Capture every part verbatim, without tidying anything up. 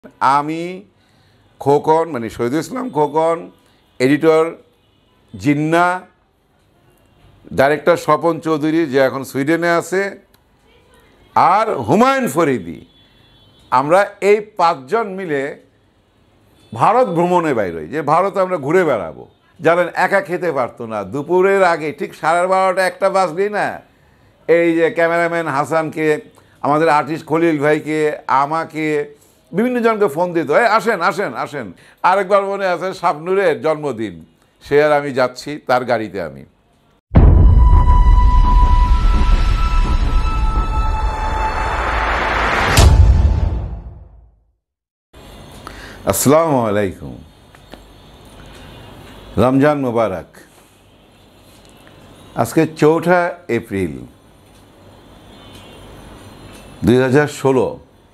আমি খোকন মানে Shahidul Islam Khokon, editor Jinnah, director Swapan Chowdhury যে এখন সুইডেনে আছে, আর হুমায়ুন ফরিদি, আমরা এই পাঁচজন মিলে ভারত ভ্রমণে বাইর হই। যে ভারত আমরা ঘুরে বেড়াবো। জানেন, একা খেতে পারতো না। দুপুরের আগে ঠিক সাড়ে বারোটা একটা বাজলেই না, এই যে ক্যামেরাম্যান হাসানকে, আমাদের আর্টিস্ট খলিল ভাইকে, আমাকে, বিভিন্ন জনকে ফোন দিত, এই আসেন আসেন আসেন। আরেকবার মনে আছে শাবনুরের জন্মদিন, সে আর আমি যাচ্ছি তার গাড়িতে। আমি আসসালামু আলাইকুম, রমজান মুবারক। আজকে চৌঠা এপ্রিল দুই হাজার ষোলো।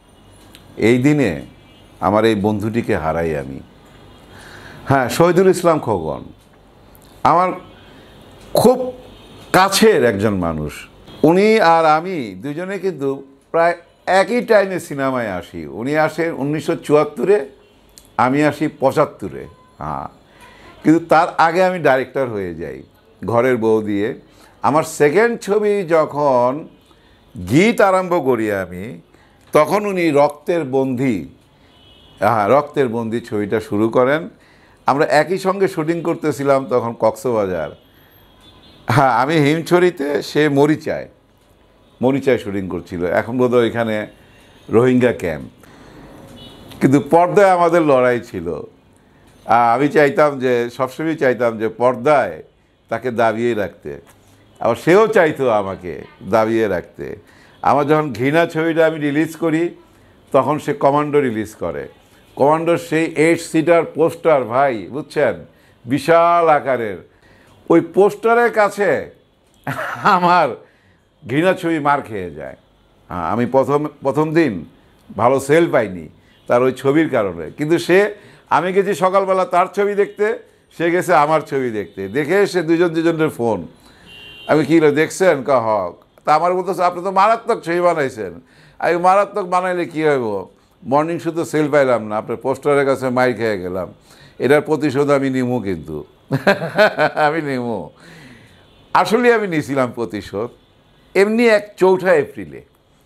এই দিনে আমার এই বন্ধুটিকে হারাই আমি। হ্যাঁ, শহীদুল ইসলাম খোকন আমার খুব কাছের একজন মানুষ। উনি আর আমি দুজনে কিন্তু প্রায় একই টাইমে সিনেমায় আসি। উনি আসেন উনিশশো চুয়াত্তরে, আমি আসি পঁচাত্তরে। হ্যাঁ, কিন্তু তার আগে আমি ডাইরেক্টর হয়ে যাই ঘরের বউ দিয়ে। আমার সেকেন্ড ছবি যখন গীত আরম্ভ করি আমি, তখন উনি রক্তের বন্ধি, হ্যাঁ রক্তের বন্ধি ছবিটা শুরু করেন। আমরা একই সঙ্গে শুটিং করতেছিলাম তখন কক্সবাজার। হ্যাঁ, আমি হিমছড়িতে, সে মরিচায় মরিচায় শুটিং করছিল। এখন বোধহয় এখানে রোহিঙ্গা ক্যাম্প। কিন্তু পর্দায় আমাদের লড়াই ছিল। আমি চাইতাম যে, সবসময় চাইতাম যে পর্দায় তাকে দাবিয়ে রাখতে, আবার সেও চাইতো আমাকে দাবিয়ে রাখতে। আমার যখন ঘৃণা ছবিটা আমি রিলিজ করি, তখন সে কমান্ডো রিলিজ করে। কমান্ডোর সেই এইট সিটার পোস্টার, ভাই বুঝছেন, বিশাল আকারের। ওই পোস্টারের কাছে আমার ঘৃণা ছবি মার খেয়ে যায়। হ্যাঁ, আমি প্রথম প্রথম দিন ভালো সেল পাইনি তার ওই ছবির কারণে। কিন্তু সে, আমি গেছি সকালবেলা তার ছবি দেখতে, সে গেছে আমার ছবি দেখতে। দেখে এসে দুজন দুজনের ফোন। আমি কী দেখছেন ক হক তা আমার বলতেছে, আপনি তো মারাত্মক ছবি বানাইছেন। আমি মারাত্মক বানাইলে কী হইব, মর্নিং শুধু সেল পাইলাম না, আপনার পোস্টারের কাছে মাইর খেয়ে গেলাম। এটার প্রতিশোধ আমি নিমু, কিন্তু আমি নিমু, আসলে আমি নিয়েছিলাম প্রতিশোধ। এমনি এক চৌঠা এপ্রিলে,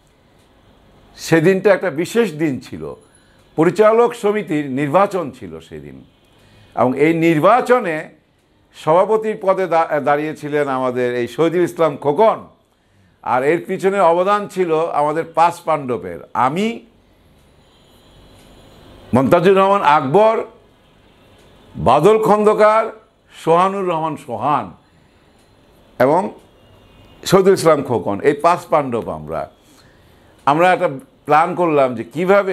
সেদিনটা একটা বিশেষ দিন ছিল। পরিচালক সমিতির নির্বাচন ছিল সেদিন, এবং এই নির্বাচনে সভাপতির পদে দাঁড়িয়েছিলেন আমাদের এই শহীদুল ইসলাম খোকন। আর এর পিছনে অবদান ছিল আমাদের পাঁচ পাণ্ডবের, আমি, মন্তাজুর রহমান আকবর, বাদল খন্দকার, সোহানুর রহমান সোহান এবং শহীদুল ইসলাম খোকন। এই পাঁচ পাণ্ডব আমরা আমরা একটা প্ল্যান করলাম যে কিভাবে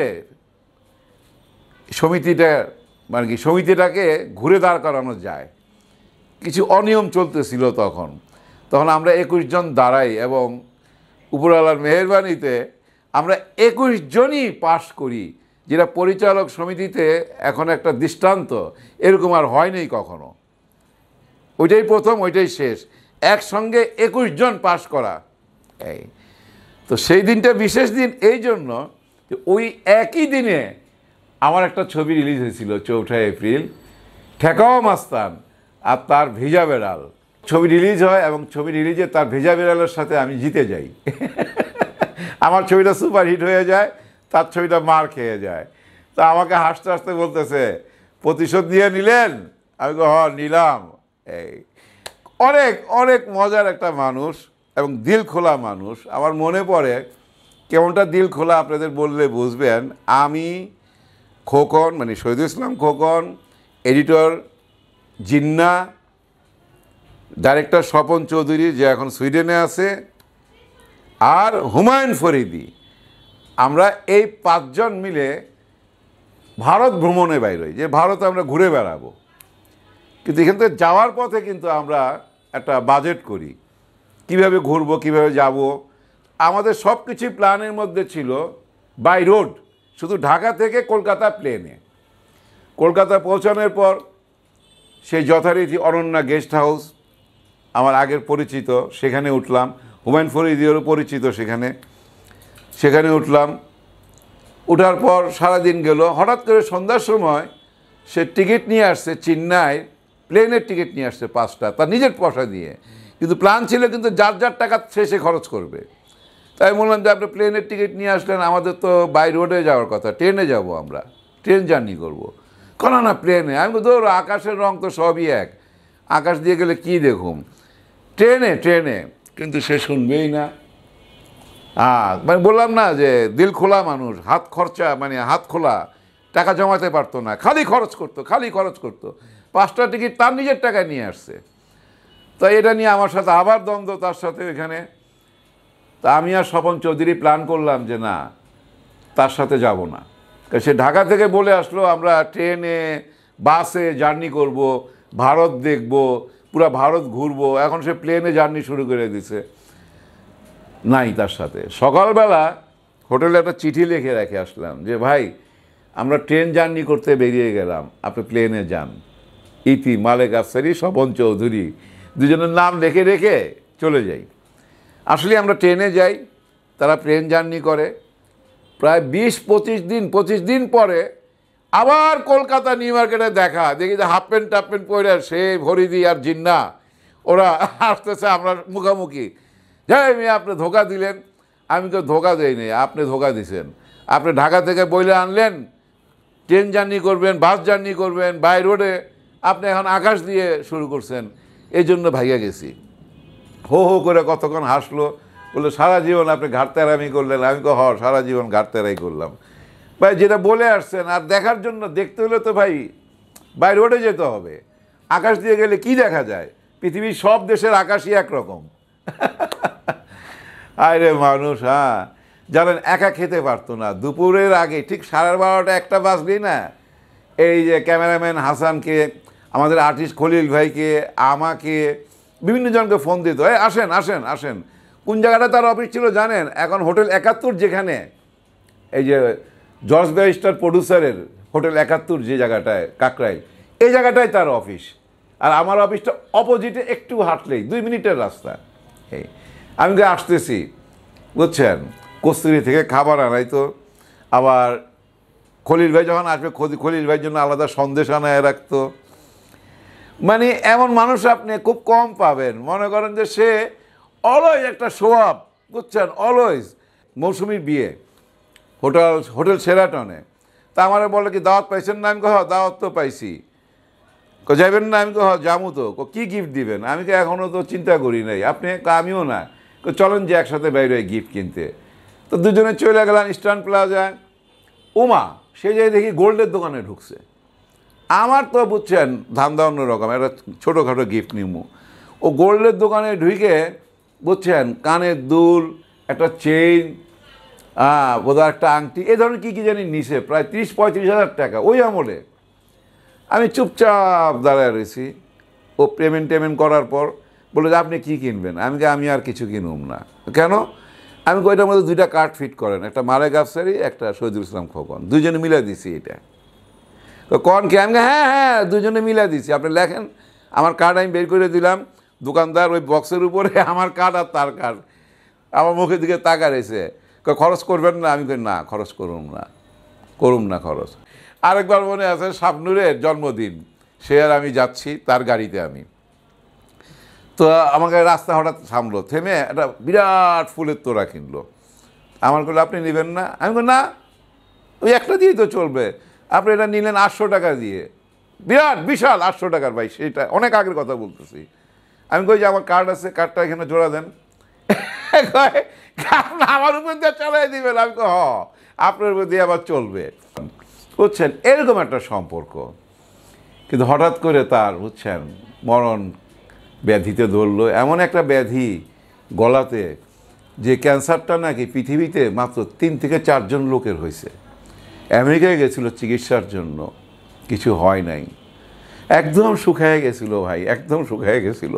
সমিতিটা, মানে কি সমিতিটাকে ঘুরে দাঁড় করানো যায়। কিছু অনিয়ম চলতেছিল তখন। তখন আমরা একুশ জন দাঁড়াই, এবং উপরওয়ালার মেহেরবানিতে আমরা একুশ জনই পাশ করি, যেটা পরিচালক সমিতিতে এখন একটা দৃষ্টান্ত। এরকম আর হয়নি কখনো। ওইটাই প্রথম, ওইটাই শেষ, একসঙ্গে একুশ জন পাশ করা। এই তো সেই দিনটা বিশেষ দিন এই জন্য যে ওই একই দিনে আমার একটা ছবি রিলিজ হয়েছিল চৌঠা এপ্রিল, ঠেকাও মাস্তান আর তার ভেজা বেড়াল। ছবি রিলিজ হয়, এবং ছবি রিলিজে তার ভেজা বেড়ালের সাথে আমি জিতে যাই। আমার ছবিটা সুপারহিট হয়ে যায়, তার ছবিটা মার খেয়ে যায়। তা আমাকে হাসতে হাসতে বলতেছে, প্রতিশোধ নিয়ে নিলেন? আমি হ নিলাম। এই অনেক অনেক মজার একটা মানুষ এবং দিল খোলা মানুষ। আমার মনে পড়ে কেমনটা দিল খোলা, আপনাদের বললে বুঝবেন। আমি খোকন মানে শহীদুল ইসলাম খোকন, এডিটর জিন্না, ডাইরেক্টর স্বপন চৌধুরী যে এখন সুইডেনে আছে, আর হুমায়ুন ফরিদি, আমরা এই পাঁচজন মিলে ভারত ভ্রমণে বাইর হই। যে ভারত আমরা ঘুরে বেড়াবো। কিন্তু এখান থেকে যাওয়ার পথে কিন্তু আমরা একটা বাজেট করি, কিভাবে ঘুরবো, কিভাবে যাব। আমাদের সব কিছুই প্ল্যানের মধ্যে ছিল বাই রোড, শুধু ঢাকা থেকে কলকাতা প্লেনে। কলকাতা পৌঁছানোর পর সেই যথারীতি অনন্যা গেস্ট হাউস, আমার আগের পরিচিত, সেখানে উঠলাম। হুমায়ুন ফরিদিরও পরিচিত সেখানে সেখানে উঠলাম। ওঠার পর সারাদিন গেল। হঠাৎ করে সন্ধ্যার সময় সে টিকিট নিয়ে আসছে, চেন্নাই প্লেনের টিকিট নিয়ে আসছে পাঁচটা, তার নিজের পয়সা দিয়ে। কিন্তু প্ল্যান ছিল কিন্তু যার যার টাকা শেষে খরচ করবে। তাই বললাম যে আপনি প্লেনের টিকিট নিয়ে আসলেন, আমাদের তো বাই রোডে যাওয়ার কথা, ট্রেনে যাব, আমরা ট্রেন জার্নি করবো। কেন না প্লেনে? আমি ধরো আকাশের রং তো সবই এক, আকাশ দিয়ে গেলে কি দেখুম, ট্রেনে ট্রেনে কিন্তু সে শুনবেই না। হ্যাঁ, মানে বললাম না যে দিল খোলা মানুষ, হাত খরচা মানে হাত খোলা, টাকা জমাতে পারতো না, খালি খরচ করতো, খালি খরচ করতো। পাঁচটা টিকিট তার নিজের টাকায় নিয়ে আসছে। তো এটা নিয়ে আমার সাথে আবার দ্বন্দ্ব তার সাথে এখানে। তা আমি আর স্বপন চৌধুরী প্ল্যান করলাম যে না, তার সাথে যাব না। সে ঢাকা থেকে বলে আসলো আমরা ট্রেনে বাসে জার্নি করব, ভারত দেখব, পুরা ভারত ঘুরবো। এখন সে প্লেনে জার্নি শুরু করে দিছে। নাই তার সাথে। সকালবেলা হোটেলে একটা চিঠি লিখে রেখে আসলাম যে ভাই আমরা ট্রেন জার্নি করতে বেরিয়ে গেলাম, আপনি প্লেনে যান। ইতি মালেক আফসারি, স্বপন চৌধুরী, দুজনের নাম লিখে রেখে চলে যাই। আসলে আমরা ট্রেনে যাই, তারা ট্রেন জার্নি করে। প্রায় বিশ পঁচিশ দিন পঁচিশ দিন পরে আবার কলকাতা নিউ মার্কেটে দেখা, দেখি যে হাফ প্যান্ট টাফ প্যান্ট পরে সে ফরিদি আর জিন্না ওরা আসতেছে, আমরা মুখামুখি। যাই মেয়ে আপনি ধোকা দিলেন। আমি তো ধোকা দেইনি, আপনি ধোকা দিছেন। আপনি ঢাকা থেকে বইলে আনলেন ট্রেন জার্নি করবেন, বাস জার্নি করবেন, বাই রোডে, আপনি এখন আকাশ দিয়ে শুরু করছেন, এই জন্য ভাইয়া গেছি। হো হো করে কতক্ষণ হাসলো, বললো সারা জীবন আপনি ঘাটতেরামি করলেন। আমি তো হ সারা জীবন ঘাটতেরাই করলাম। ভাই যেটা বলে আসছেন, আর দেখার জন্য দেখতে হলে তো ভাই বাই রোডে যেতে হবে। আকাশ দিয়ে গেলে কি দেখা যায়? পৃথিবীর সব দেশের আকাশই একরকম। আরে মানুষ, হ্যাঁ জানেন, একা খেতে পারতো না। দুপুরের আগে ঠিক সাড়ে বারোটা একটা বাজলেই না, এই যে ক্যামেরাম্যান হাসানকে, আমাদের আর্টিস্ট খলিল ভাইকে, আমাকে, বিভিন্ন জনকে ফোন দিত, এই আসেন আসেন আসেন। কোন জায়গাটা তার অফিস ছিল জানেন? এখন হোটেল একাত্তর, যেখানে এই যে জর্জ ব্যারিস্টার প্রডিউসারের হোটেল একাত্তর যে জায়গাটায় কাকরাই, এই জায়গাটায় তার অফিস। আর আমার অফিসটা অপোজিটে, একটু হাঁটলেই দুই মিনিটের রাস্তা। এই আমি তো আসতেছি, বুঝছেন, কস্তুরি থেকে খাবার আনাইতো। আবার খলিল ভাই যখন আসবে, খলিল ভাইয়ের জন্য আলাদা সন্দেশ আনায় রাখতো। মানে এমন মানুষ আপনি খুব কম পাবেন। মনে করেন যে সে অলওয়েজ একটা শো আপ, বুঝছেন, অলওয়েজ। মৌসুমীর বিয়ে হোটেল হোটেল সেরাটনে, তা আমার বলে কি দাওয়াত পাইছেন না? আমি কহ দাওয়াত তো পাইছি। ক যাবেন না? আমি কহ জামু তো। কী গিফট দিবেন? আমি কে এখনও তো চিন্তা করি নাই। আপনি আমিও না, চলেন যে একসাথে বাইরে গিফট কিনতে। তো দুজনে চলে গেলাম ইস্টার্ন প্লাজা। ওমা, সে যাই দেখি গোল্ডের দোকানে ঢুকছে। আমার তো বুঝছেন ধান্দা অন্যরকম, একটা ছোটোখাটো গিফট নিমু। ও গোল্ডের দোকানে ঢুকে, বুঝছেন, কানের দুল, একটা চেইন, হ্যাঁ বোধহয় একটা আংটি, এ ধরনের কী কী জানি নিছে, প্রায় তিরিশ পঁয়ত্রিশ হাজার টাকা ওই আমলে। আমি চুপচাপ দাঁড়ায় রয়েছি। ও পেমেন্ট টেমেন্ট করার পর বলে যে আপনি কী কিনবেন? আমি আমি আর কিছু কিনুম না। কেন? আমি ওইটার মধ্যে দুইটা কার্ড ফিট করেন, একটা মালেক আফসারি, একটা শহীদুল ইসলাম খোকন, দুজনে মিলে দিছি। এটা তো কন কে? আমি হ্যাঁ হ্যাঁ দুজনে মিলে দিছি, আপনি লেখেন। আমার কার্ড আমি বের করে দিলাম। দোকানদার ওই বক্সের উপরে আমার কার্ড আর তার কার্ড, আমার মুখের দিকে তাকা রয়েছে। খরচ করবেন না? আমি কই না, খরচ করুম না, করুম না খরচ। আরেকবার মনে আছে শাবনুরের জন্মদিন, সে আর আমি যাচ্ছি তার গাড়িতে। আমি তো আমাকে রাস্তা হঠাৎ থামলো, থেমে একটা বিরাট ফুলের তোড়া কিনলো। আমার বললো আপনি নেবেন না? আমি বলি না, ওই একটা দিয়েই তো চলবে। আপনি এটা নিলেন আটশো টাকা দিয়ে, বিরাট বিশাল আটশো টাকার। ভাই সেটা অনেক আগের কথা বলতেছি। আমি কই যে আমার কার্ড আছে, কার্ডটা এখানে জোড়া দেন। আমার উপর দিয়ে চালাই দিবেন? আমি কই হ, আপনার উপর দিয়ে আবার চলবে, বুঝছেন, এরকম একটা সম্পর্ক। কিন্তু হঠাৎ করে তার, বুঝছেন, মরণ ব্যাধিতে ধরলো। এমন একটা ব্যাধি গলাতে, যে ক্যান্সারটা নাকি পৃথিবীতে মাত্র তিন থেকে চারজন লোকের হয়েছে। আমেরিকায় গেছিলো চিকিৎসার জন্য, কিছু হয় নাই, একদম শুকায় গেছিল ভাই, একদম শুকায় গেছিল,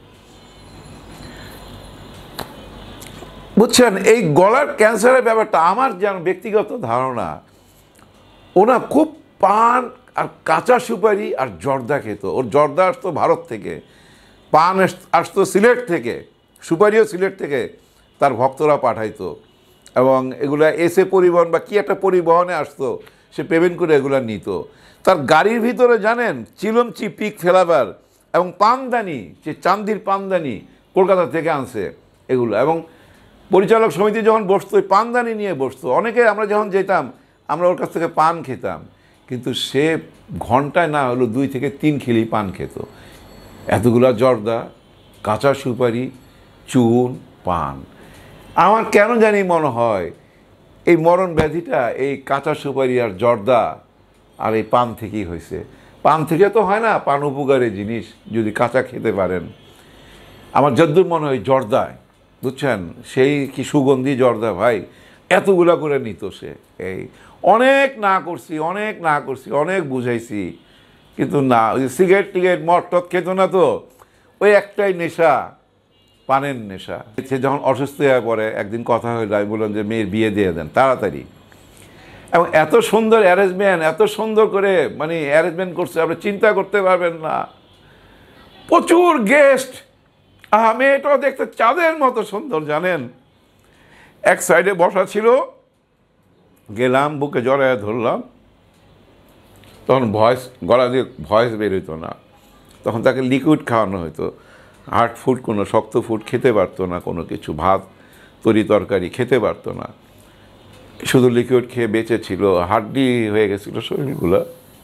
বুঝছেন। এই গলার ক্যান্সারের ব্যাপারটা আমার যেন ব্যক্তিগত ধারণা, ওনা খুব পান আর কাঁচা সুপারি আর জর্দা খেত। ওর জর্দা আসতো ভারত থেকে, পান আসতো সিলেট থেকে, সুপারিও সিলেট থেকে তার ভক্তরা পাঠাইতো। এবং এগুলা এসে পরিবহন বা কি একটা পরিবহনে আসতো, সে পেমেন্ট করে এগুলো নিত। তার গাড়ির ভিতরে জানেন চিলমচি পিক ফেলাবার এবং পানদানি, যে চান্দির পানদানি কলকাতা থেকে আনছে এগুলো, এবং পরিচালক সমিতি যখন বসতো ওই পানদানি নিয়ে বসতো। অনেকে আমরা যখন যেতাম আমরা ওর কাছ থেকে পান খেতাম, কিন্তু সে ঘন্টায় না হলো দুই থেকে তিন খিলি পান খেত। এতগুলা জর্দা, কাঁচা সুপারি, চুন, পান। আমার কেন জানি মনে হয় এই মরণ ব্যাধিটা এই কাঁচা সুপারি আর জর্দা আর এই পান থেকেই হয়েছে। পান থেকে তো হয় না, পান উপকারী জিনিস যদি কাঁচা খেতে পারেন। আমার যদ্দূর মনে হয় জর্দায়, বুঝছেন, সেই কি সুগন্ধি জর্দা ভাই, এতগুলা করে নিত সে। এই অনেক না করছি, অনেক না করছি, অনেক বুঝাইছি, কিন্তু না, ওই সিগারেট টিগারেট মদ টদ খেত না, তো ওই একটাই নেশা, পানের নেশা। সে যখন অসুস্থ হয়ে পড়ে, একদিন কথা হইল, আমি বললাম যে মেয়ের বিয়ে দিয়ে দেন তাড়াতাড়ি। এবং এত সুন্দর অ্যারেঞ্জমেন্ট, এত সুন্দর করে মানে অ্যারেঞ্জমেন্ট করছে, আপনি চিন্তা করতে পারবেন না। প্রচুর গেস্ট। আহ মেয়েটাও দেখতে চাঁদের মতো সুন্দর, জানেন। এক সাইডে বসা ছিল, গেলাম, বুকে জড়ায় ধরলাম, তখন ভয়েস, গলা দিয়ে ভয়েস বেরোতো না, তখন তাকে লিকুইড খাওয়ানো হতো। হার্ড ফুড, কোনো শক্ত ফুড খেতে পারতো না, কোনো কিছু ভাত তরি তরকারি খেতে পারতো না, শুধু লিকুইড খেয়ে বেঁচে ছিল। হাড্ডি হয়ে গেছিল শরীরগুলো।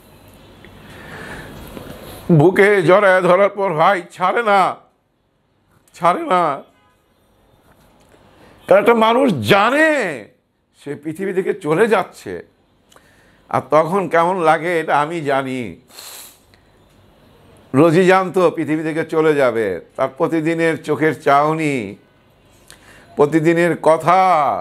বুকে জড়ায় ধরার পর ভাই ছাড়ে না, ছাড়ে না। কারণ একটা মানুষ জানে সে পৃথিবী থেকে চলে যাচ্ছে, আর তখন কেমন লাগে এটা আমি জানি। রোজি জানতো পৃথিবী থেকে চলে যাবে, তার প্রতিদিনের চোখের চাহনি, প্রতিদিনের কথা,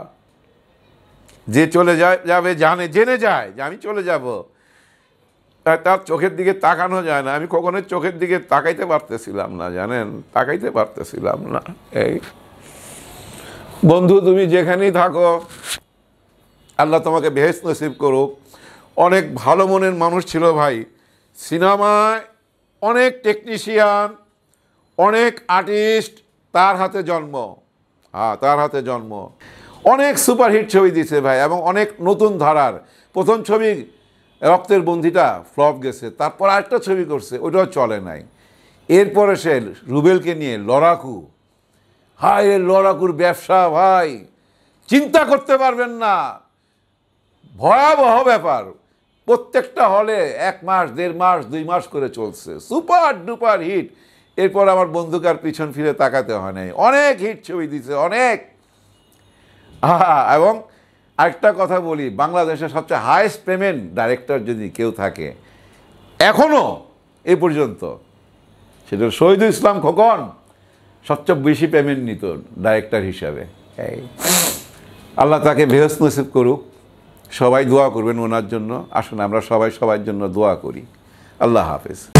যে চলে যায় যাবে জানে, জেনে যায় যে আমি চলে যাব, তার চোখের দিকে তাকানো যায় না। আমি কখনো চোখের দিকে তাকাইতে পারতেছিলাম না, জানেন, তাকাইতে পারতেছিলাম না। এই বন্ধু, তুমি যেখানেই থাকো আল্লাহ তোমাকে বেহেশত নসিব করুক। অনেক ভালো মনের মানুষ ছিল ভাই। সিনেমায় অনেক টেকনিশিয়ান, অনেক আর্টিস্ট তার হাতে জন্ম। হ্যাঁ, তার হাতে জন্ম। অনেক সুপারহিট ছবি দিয়েছে ভাই, এবং অনেক নতুন ধারার। প্রথম ছবি রক্তের বন্ধিটা ফ্লপ গেছে, তারপর আরেকটা ছবি করছে, ওইটাও চলে নাই। এরপরে সে রুবেলকে নিয়ে লড়াকু। হায়, লড়াকুর ব্যবসা ভাই, চিন্তা করতে পারবেন না, ভয়াবহ ব্যাপার। প্রত্যেকটা হলে এক মাস, দেড় মাস, দুই মাস করে চলছে, সুপার ডুপার হিট। এরপর আমার বন্ধুকার পিছন ফিরে তাকাতে হয় নাই, অনেক হিট ছবি দিছে, অনেক। হ্যাঁ, এবং আরেকটা কথা বলি, বাংলাদেশের সবচেয়ে হাইয়েস্ট পেমেন্ট ডাইরেক্টর যদি কেউ থাকে এখনও এ পর্যন্ত, সেটা শহীদুল ইসলাম খোকন সবচেয়ে বেশি পেমেন্ট নিত ডাইরেক্টর হিসাবে। এই আল্লাহ তাকে বেহেশত নসিব করুক। সবাই দোয়া করবেন ওনার জন্য। আসুন আমরা সবাই সবার জন্য দোয়া করি। আল্লাহ হাফেজ।